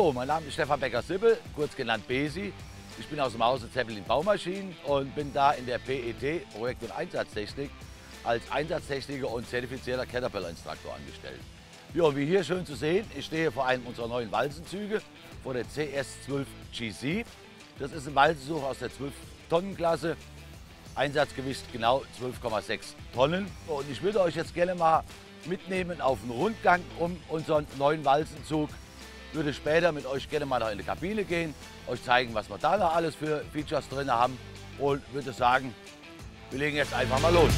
Hallo, mein Name ist Stefan Becker-Sippel, kurz genannt Besi. Ich bin aus dem Hause Zeppelin Baumaschinen und bin da in der PET, Projekt- und Einsatztechnik, als Einsatztechniker und zertifizierter Caterpillar-Instruktor angestellt. Ja, und wie hier schön zu sehen, ich stehe vor einem unserer neuen Walzenzüge, vor der CS12 GC. Das ist ein Walzenzug aus der 12-Tonnen-Klasse, Einsatzgewicht genau 12,6 Tonnen. Und ich würde euch jetzt gerne mal mitnehmen auf einen Rundgang um unseren neuen Walzenzug. Würde später mit euch gerne mal noch in die Kabine gehen, euch zeigen, was wir da noch alles für Features drin haben und würde sagen, wir legen jetzt einfach mal los.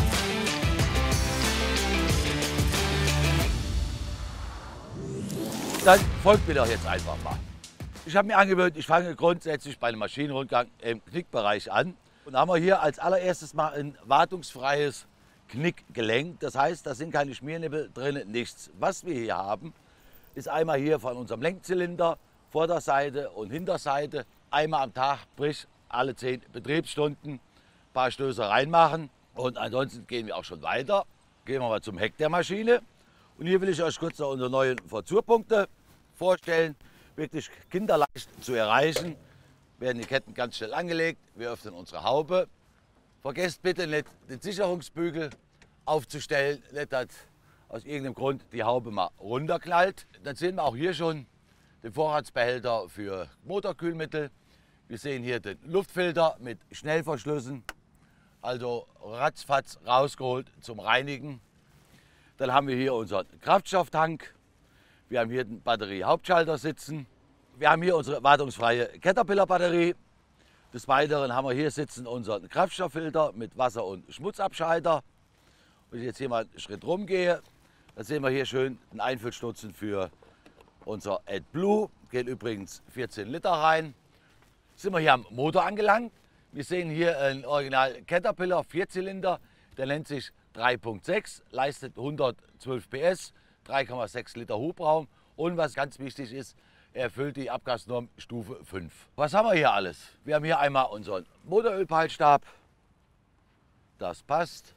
Dann folgt mir doch jetzt einfach mal. Ich habe mir angewöhnt, ich fange grundsätzlich bei einem Maschinenrundgang im Knickbereich an. Und da haben wir hier als allererstes mal ein wartungsfreies Knickgelenk. Das heißt, da sind keine Schmiernippel drin, nichts. Was wir hier haben, ist einmal hier von unserem Lenkzylinder, Vorderseite und Hinterseite, einmal am Tag, sprich alle 10 Betriebsstunden, ein paar Stöße reinmachen. Und ansonsten gehen wir auch schon weiter. Gehen wir mal zum Heck der Maschine. Und hier will ich euch kurz noch unsere neuen Verzurpunkte vorstellen. Wirklich kinderleicht zu erreichen. Werden die Ketten ganz schnell angelegt. Wir öffnen unsere Haube. Vergesst bitte nicht, den Sicherungsbügel aufzustellen, nicht, dass aus irgendeinem Grund die Haube mal runterknallt. Dann sehen wir auch hier schon den Vorratsbehälter für Motorkühlmittel. Wir sehen hier den Luftfilter mit Schnellverschlüssen, also ratzfatz rausgeholt zum Reinigen. Dann haben wir hier unseren Kraftstofftank. Wir haben hier den Batterie-Hauptschalter sitzen. Wir haben hier unsere wartungsfreie Caterpillar-Batterie. Des Weiteren haben wir hier sitzen unseren Kraftstofffilter mit Wasser- und Schmutzabscheider. Wenn ich jetzt hier mal einen Schritt rumgehe, dann sehen wir hier schön den Einfüllstutzen für unser AdBlue. Geht übrigens 14 Liter rein. Sind wir hier am Motor angelangt. Wir sehen hier einen Original Caterpillar Vierzylinder. Der nennt sich 3.6, leistet 112 PS, 3,6 Liter Hubraum. Und was ganz wichtig ist, er erfüllt die Abgasnorm Stufe 5. Was haben wir hier alles? Wir haben hier einmal unseren Motorölpeilstab. Das passt.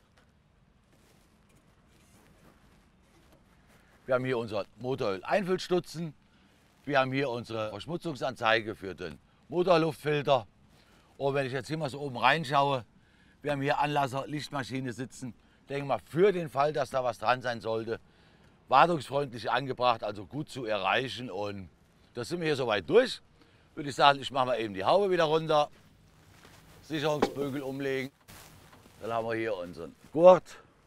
Wir haben hier unseren Motoröl-Einfüllstutzen. Wir haben hier unsere Verschmutzungsanzeige für den Motorluftfilter. Und wenn ich jetzt hier mal so oben reinschaue, wir haben hier Anlasser, Lichtmaschine sitzen. Ich denke mal, für den Fall, dass da was dran sein sollte, wartungsfreundlich angebracht, also gut zu erreichen. Und das sind wir hier soweit durch. Würde ich sagen, ich mache mal eben die Haube wieder runter, Sicherungsbügel umlegen. Dann haben wir hier unseren Gurt.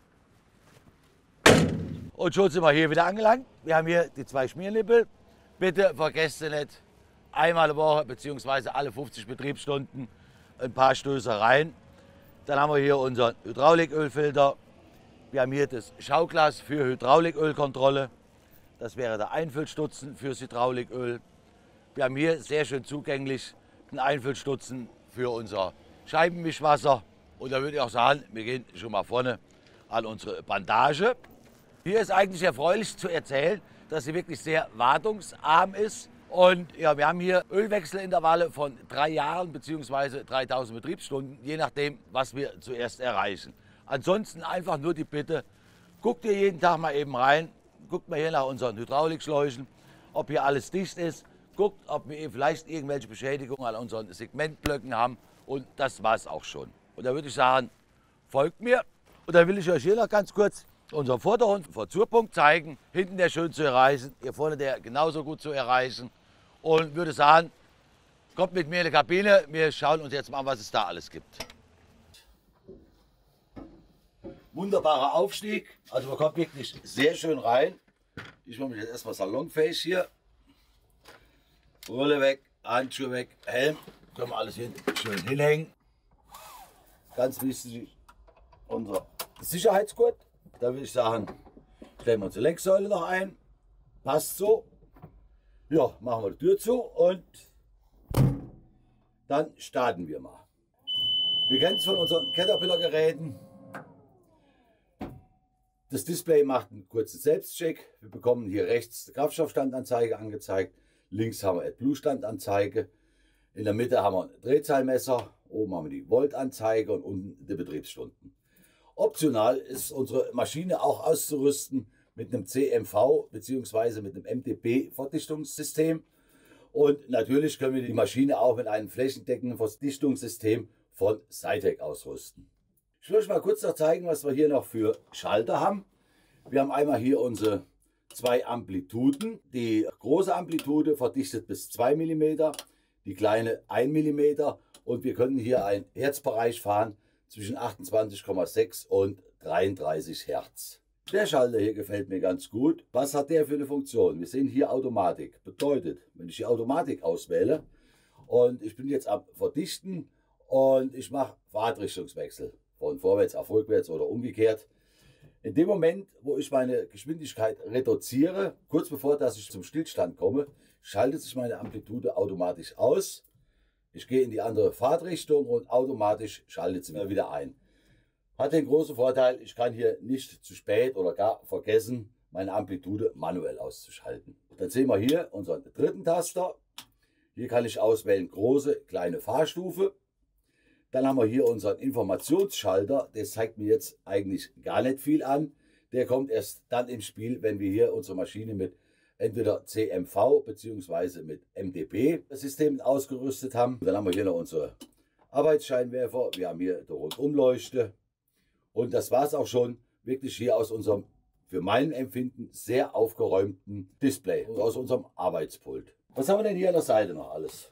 Und schon sind wir hier wieder angelangt. Wir haben hier die 2 Schmiernippel. Bitte vergesst ihr nicht, einmal eine Woche bzw. alle 50 Betriebsstunden ein paar Stöße rein. Dann haben wir hier unseren Hydraulikölfilter. Wir haben hier das Schauglas für Hydraulikölkontrolle. Das wäre der Einfüllstutzen fürs Hydrauliköl. Wir haben hier sehr schön zugänglich den Einfüllstutzen für unser Scheibenmischwasser. Und da würde ich auch sagen, wir gehen schon mal vorne an unsere Bandage. Hier ist eigentlich erfreulich zu erzählen, dass sie wirklich sehr wartungsarm ist. Und ja, wir haben hier Ölwechselintervalle von 3 Jahren bzw. 3000 Betriebsstunden, je nachdem, was wir zuerst erreichen. Ansonsten einfach nur die Bitte, guckt ihr jeden Tag mal eben rein, guckt mal hier nach unseren Hydraulikschläuchen, ob hier alles dicht ist, guckt, ob wir vielleicht irgendwelche Beschädigungen an unseren Segmentblöcken haben und das war's auch schon. Und da würde ich sagen, folgt mir. Und dann will ich euch hier noch ganz kurz unseren vorderen Verzurpunkt zeigen. Hinten der schön zu erreichen, hier vorne der genauso gut zu erreichen. Und würde sagen, kommt mit mir in die Kabine, wir schauen uns jetzt mal an, was es da alles gibt. Wunderbarer Aufstieg, also man kommt wirklich sehr schön rein. Ich mache mich jetzt erstmal salonfähig hier. Rolle weg, Handschuhe weg, Helm, können wir alles schön hinhängen. Ganz wichtig, unser Sicherheitsgurt. Da würde ich sagen, stellen wir unsere Lenksäule noch ein. Passt so. Ja, machen wir die Tür zu und dann starten wir mal. Wir kennen es von unseren Caterpillar-Geräten. Das Display macht einen kurzen Selbstcheck. Wir bekommen hier rechts die Kraftstoffstandanzeige angezeigt. Links haben wir AdBlue-Standanzeige. In der Mitte haben wir ein Drehzahlmesser. Oben haben wir die Voltanzeige und unten die Betriebsstunden. Optional ist unsere Maschine auch auszurüsten mit einem CMV bzw. mit einem MTB-Verdichtungssystem. Und natürlich können wir die Maschine auch mit einem flächendeckenden Verdichtungssystem von Sitec ausrüsten. Ich will euch mal kurz noch zeigen, was wir hier noch für Schalter haben. Wir haben einmal hier unsere 2 Amplituden. Die große Amplitude verdichtet bis 2 mm, die kleine 1 mm. Und wir können hier einen Herzbereich fahren zwischen 28,6 und 33 Hertz. Der Schalter hier gefällt mir ganz gut. Was hat der für eine Funktion? Wir sehen hier Automatik. Bedeutet, wenn ich die Automatik auswähle und ich bin jetzt am Verdichten und ich mache Fahrtrichtungswechsel von vorwärts auf rückwärts oder umgekehrt. In dem Moment, wo ich meine Geschwindigkeit reduziere, kurz bevor dass ich zum Stillstand komme, schaltet sich meine Amplitude automatisch aus. Ich gehe in die andere Fahrtrichtung und automatisch schaltet sie mir wieder ein. Hat den großen Vorteil, ich kann hier nicht zu spät oder gar vergessen, meine Amplitude manuell auszuschalten. Dann sehen wir hier unseren dritten Taster. Hier kann ich auswählen große, kleine Fahrstufe. Dann haben wir hier unseren Informationsschalter. Der zeigt mir jetzt eigentlich gar nicht viel an. Der kommt erst dann ins Spiel, wenn wir hier unsere Maschine mit entweder CMV bzw. mit MDB-Systemen ausgerüstet haben. Dann haben wir hier noch unsere Arbeitsscheinwerfer. Wir haben hier die Rundumleuchte. Und das war es auch schon wirklich hier aus unserem, für mein Empfinden, sehr aufgeräumten Display, aus unserem Arbeitspult. Was haben wir denn hier an der Seite noch alles?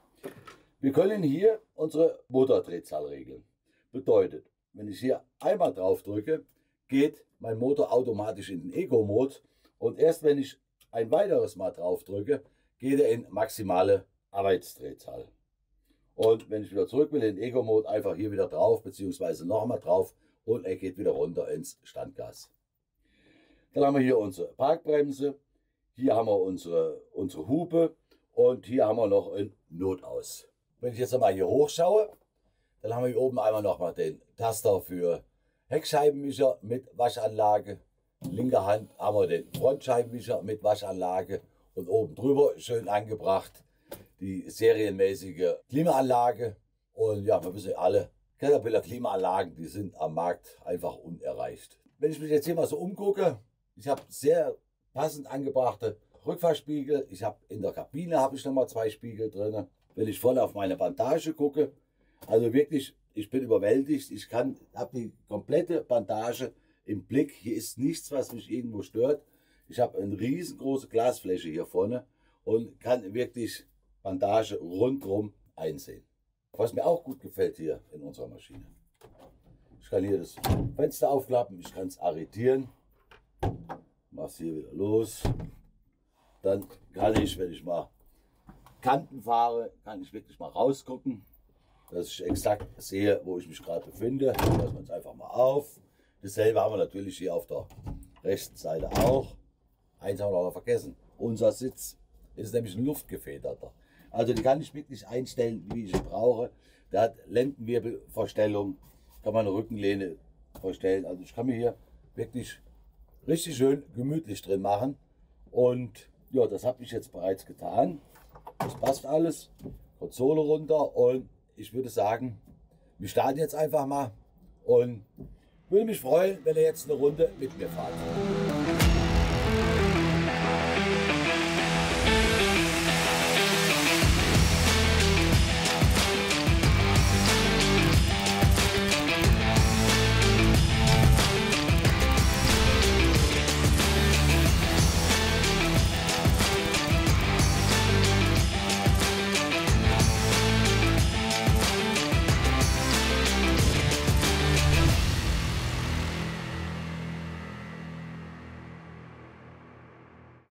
Wir können hier unsere Motordrehzahl regeln. Bedeutet, wenn ich hier einmal drauf drücke, geht mein Motor automatisch in den Eco-Mode und erst wenn ich ein weiteres Mal drauf drücke, geht er in maximale Arbeitsdrehzahl. Und wenn ich wieder zurück will in den Eco-Mode, einfach hier wieder drauf, beziehungsweise nochmal drauf und er geht wieder runter ins Standgas. Dann haben wir hier unsere Parkbremse, hier haben wir unsere Hupe und hier haben wir noch ein Notaus. Wenn ich jetzt einmal hier hochschaue, dann haben wir hier oben einmal nochmal den Taster für Heckscheibenwischer mit Waschanlage. Linker Hand haben wir den Frontscheibenwischer mit Waschanlage und oben drüber schön angebracht die serienmäßige Klimaanlage. Und ja, wir wissen alle, Caterpillar Klimaanlagen, die sind am Markt einfach unerreicht. Wenn ich mich jetzt hier mal so umgucke, ich habe sehr passend angebrachte Rückfahrspiegel. Ich habe in der Kabine habe ich nochmal 2 Spiegel drin. Wenn ich voll auf meine Bandage gucke, also wirklich, ich bin überwältigt. Ich habe die komplette Bandage im Blick. Hier ist nichts, was mich irgendwo stört. Ich habe eine riesengroße Glasfläche hier vorne und kann wirklich Bandage rundherum einsehen. Was mir auch gut gefällt hier in unserer Maschine. Ich kann hier das Fenster aufklappen, ich kann es arretieren. Mach's hier wieder los. Dann kann ich, wenn ich mal Kanten fahre, kann ich wirklich mal rausgucken, dass ich exakt sehe, wo ich mich gerade befinde. Lassen wir uns einfach mal auf. Dasselbe haben wir natürlich hier auf der rechten Seite auch. Eins haben wir noch vergessen. Unser Sitz ist nämlich ein luftgefederter. Also die kann ich wirklich einstellen, wie ich brauche. Der hat Lendenwirbelverstellung, kann man eine Rückenlehne verstellen. Also ich kann mir hier wirklich richtig schön gemütlich drin machen. Und ja, das habe ich jetzt bereits getan. Das passt alles. Konsole runter und ich würde sagen, wir starten jetzt einfach mal und würde mich freuen, wenn ihr jetzt eine Runde mit mir fahrt.